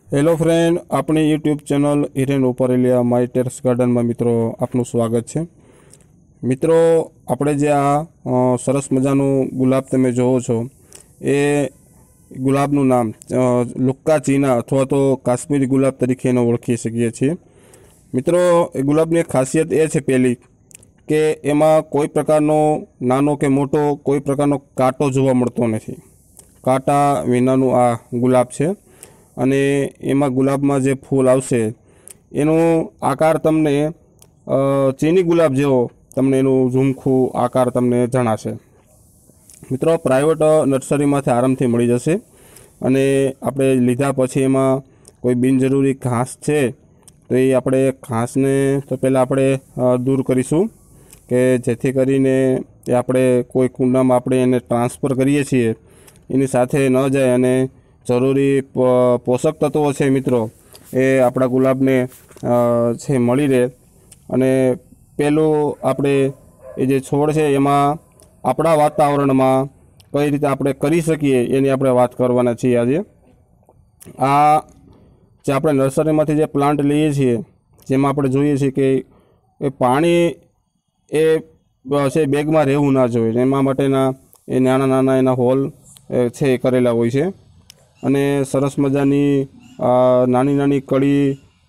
Hello friend, अपनी YouTube channel Hiren Upreliya my terrace garden में मित्रों आपનું સ્વાગત છે। મિત્રો, આપણે જે આ સરસ મજાનું ગુલાબ તમે જોવો છો એ ગુલાબનું નામ લુક્કા ચીના અથવા તો કાશ્મીરી ગુલાબ તરીકે એને ઓળખી શકીએ છીએ। મિત્રો, એ ગુલાબની એક ખાસિયત એ છે પહેલી કે એમાં કોઈ પ્રકારનો નાનો કે મોટો કોઈ પ્રકારનો કાંટો જોવા મળતો નથી। કાંટા વિનાનું આ ગુલાબ છે અને એમાં ગુલાબમાં જે ફૂલ આવશે એનો આકાર તમને ચીની ગુલાબ જેવો તમને એનું ઝુમખું આકાર તમને જણાશે। મિત્રો, પ્રાઇવેટ નર્સરીમાંથી આરામથી મળી જશે અને આપણે લીધા પછી એમાં કોઈ બિનજરૂરી ઘાસ છે તો એ આપણે ઘાસને તો પહેલાં આપણે દૂર કરીશું કે જેથી કરીને એ આપણે કોઈ કુંડામાં આપણે એને ટ્રાન્સફર કરીએ છીએ એની સાથે ન જાય અને જરૂરી પોષક તત્વો છે મિત્રો એ આપણા ગુલાબને છે મળી રહે। અને પેલું આપણે એ જે છોડ છે એમાં આપણા વાતાવરણમાં કઈ રીતે આપણે કરી શકીએ એની આપણે વાત કરવાના છીએ આજે। આ જે આપણે નર્સરીમાંથી જે પ્લાન્ટ લઈએ છીએ જેમાં આપણે જોઈએ છીએ કે એ પાણી એ છે બેગમાં રહેવું ના જોઈએ, એમાં માટેના એ નાના નાના એના હોલ છે એ કરેલા હોય છે અને સરસ મજાની નાની નાની કળી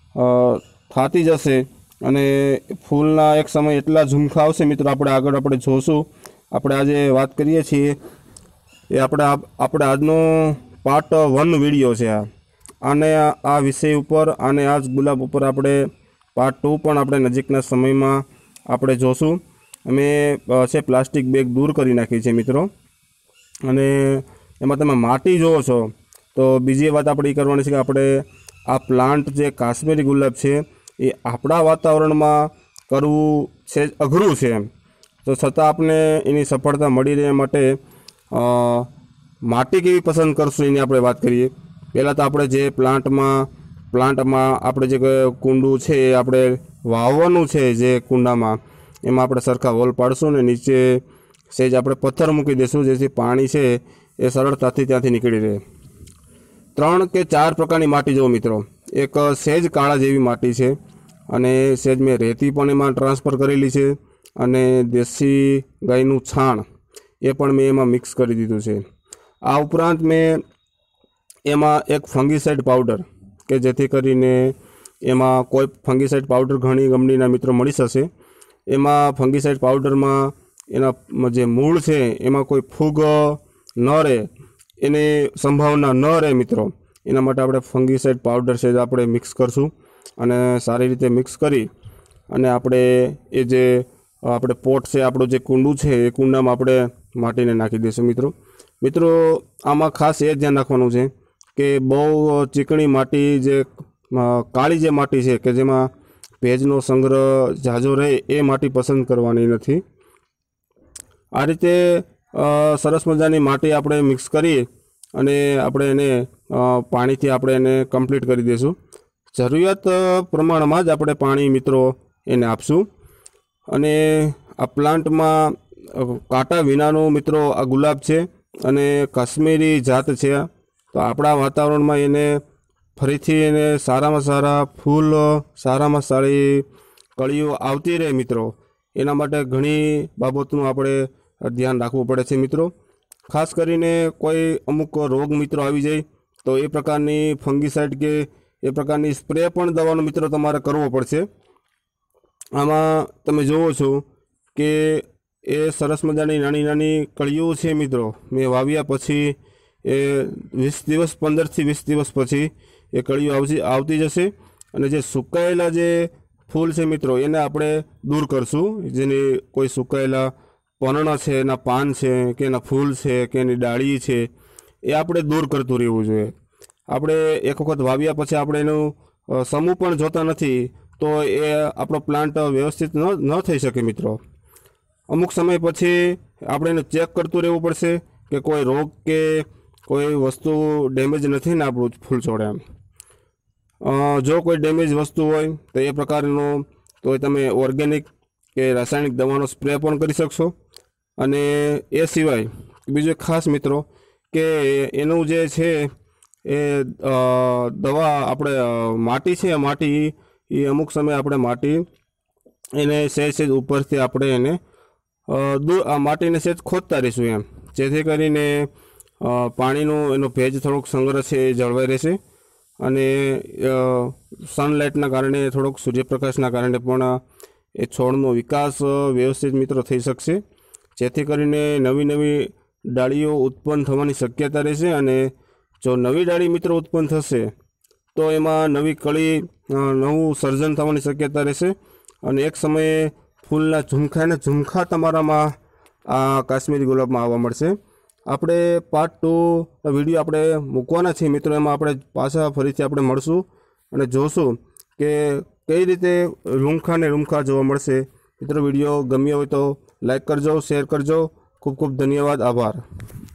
થતી જશે અને ફૂલના એક સમય એટલા ઝુમખા આવશે મિત્રો, આપણે આગળ આપણે જોશું। આપણે આજે વાત કરીએ છીએ એ આપણે આજનો પાર્ટ 1 વિડીયો છે આને આ વિષય ઉપર અને આ જ ગુલાબ ઉપર આપણે પાર્ટ 2 પણ આપણે નજીકના સમયમાં આપણે જોશું। અમે છે પ્લાસ્ટિક બેગ દૂર કરી નાખી છે મિત્રો અને એમાં તમે માટી જોવો છો તો બીજી વાત આપણે એ કરવાની છે કે આપણે આ પ્લાન્ટ જે કાશ્મીરી ગુલાબ છે એ આપણા વાતાવરણમાં કરવું છે અઘરું છે એમ, તો છતાં આપણે એની સફળતા મળી રહે માટે માટી કેવી પસંદ કરશું એની આપણે વાત કરીએ। પહેલાં તો આપણે જે પ્લાન્ટમાં આપણે જે કુંડું છે એ આપણે વાવવાનું છે, જે કુંડામાં એમાં આપણે સરખા હોલ પાડશું ને નીચે સેજ આપણે પથ્થર મૂકી દઈશું જેથી પાણી છે એ સરળતાથી ત્યાંથી નીકળી રહે। 3 કે 4 પ્રકારની માટી જો મિત્રો, એક સેજ કાળા જેવી માટી છે અને સેજ મેં રેતી પણ એમાં ટ્રાન્સફર કરેલી છે અને દેશી ગાયનું છાણ એ પણ મેં એમાં મિક્સ કરી દીધું છે। આ ઉપરાંત મેં એમાં એક ફંગીસાઇડ પાવડર કે જેથી કરીને એમાં કોઈ ફંગીસાઇડ પાવડર ઘણી કંપનીના મિત્રો મળી જશે, એમાં ફંગીસાઇડ પાવડરમાં એના જે મૂળ છે એમાં કોઈ ફૂગ ન રહે એની સંભાવના ન રહે મિત્રો, એના માટે આપણે ફંગીસાઇડ પાવડર છે આપણે મિક્સ કરશું અને સારી રીતે મિક્સ કરી અને આપણે એ જે આપણે પોટ છે આપણું જે કુંડું છે એ કુંડામાં આપણે માટીને નાખી દઈશું મિત્રો આમાં ખાસ એ ધ્યાન રાખવાનું છે કે બહુ ચીકણી માટી જે કાળી જે માટી છે કે જેમાં ભેજનો સંગ્રહ ઝાઝો રહે એ માટી પસંદ કરવાની નથી। આ રીતે સરસ મજાની માટી આપણે મિક્સ કરી અને આપણે એને પાણીથી આપણે એને કમ્પ્લીટ કરી દઈશું। જરૂરિયાત પ્રમાણમાં જ આપણે પાણી મિત્રો એને આપશું અને આ પ્લાન્ટમાં કાંટા વિનાનું મિત્રો આ ગુલાબ છે અને કાશ્મીરી જાત છે, તો આપણા વાતાવરણમાં એને ફરીથી એને સારામાં સારા ફૂલ સારામાં સારી કળીઓ આવતી રહે મિત્રો, એના માટે ઘણી બાબતનું આપણે ધ્યાન રાખવું પડે છે મિત્રો। ખાસ કરીને કોઈ અમુક રોગ મિત્રો આવી જાય તો એ પ્રકારની ફંગીસાઇડ કે એ પ્રકારની સ્પ્રે પણ દવાનો મિત્રો તમારે કરવો પડશે। આમાં તમે જુઓ છો કે એ સરસ મજાની નાની નાની કળીઓ છે મિત્રો, મેં વાવ્યા પછી એ 20 દિવસ 15થી 20 દિવસ પછી એ કળીઓ આવતી જશે અને જે સુકાયેલા જે ફૂલ છે મિત્રો એને આપણે દૂર કરશું, જેની કોઈ સુકાયેલા પર્ણ છે, એના પાન છે કે એના ફૂલ છે કે એની ડાળી છે એ આપણે દૂર કરતું રહેવું જોઈએ। આપણે એક વખત વાવ્યા પછી આપણે એનું સમૂહ પણ જોતા નથી તો એ આપણો પ્લાન્ટ વ્યવસ્થિત ન થઈ શકે મિત્રો। અમુક સમય પછી આપણે એને ચેક કરતું રહેવું પડશે કે કોઈ રોગ કે કોઈ વસ્તુ ડેમેજ નથી ને આપણું ફૂલ છોડે એમ। જો કોઈ ડેમેજ વસ્તુ હોય તો એ પ્રકારનો તો તમે ઓર્ગેનિક કે રાસાયણિક દવાનો સ્પ્રે પણ કરી શકશો અને એ સિવાય બીજું ખાસ મિત્રો કે એનું જે છે એ દવા આપણે માટી છે, માટી એ અમુક સમયે આપણે માટી એને સહેજ ઉપરથી આપણે એને આ માટીને સહેજ ખોદતા રહીશું એમ, જેથી કરીને પાણીનો એનો ભેજ થોડોક સંગ્રહ છે એ જળવાઈ રહેશે અને સનલાઇટના કારણે થોડોક સૂર્યપ્રકાશના કારણે પણ એ છોડનો વિકાસ વ્યવસ્થિત મિત્રો થઈ શકશે, જેથી કરીને નવી નવી ડાળીઓ ઉત્પન્ન થવાની શક્યતા રહેશે અને જો નવી ડાળી મિત્રો ઉત્પન્ન થશે તો એમાં નવી કળી નવું સર્જન થવાની શક્યતા રહેશે અને એક સમયે ફૂલના ઝુમખા તમારામાં આ કાશ્મીરી ગુલાબમાં આવવા મળશે। આપણે પાર્ટ 2 વિડીયો આપણે મૂકવાના છીએ મિત્રો, એમાં આપણે પાછા ફરીથી આપણે મળશું અને જોશું કે કઈ રીતે રૂમખા જોવા મળશે। મિત્રો વિડીયો ગમ્યો હોય તો લાઈક કરજો, શેર કરજો। ખૂબ ખૂબ ધન્યવાદ, આભાર।